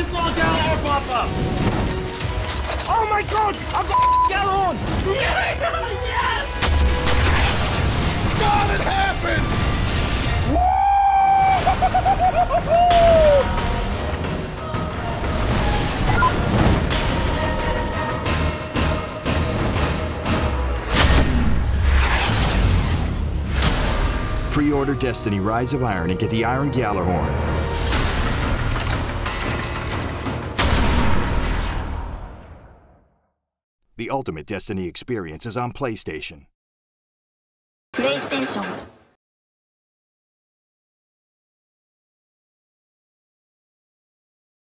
saw Gallagher pop up! Oh my god! I've got Gallagher! Yes! God, it happened! Pre-order Destiny Rise of Iron and get the Iron Gjallarhorn. The ultimate Destiny experience is on PlayStation. PlayStation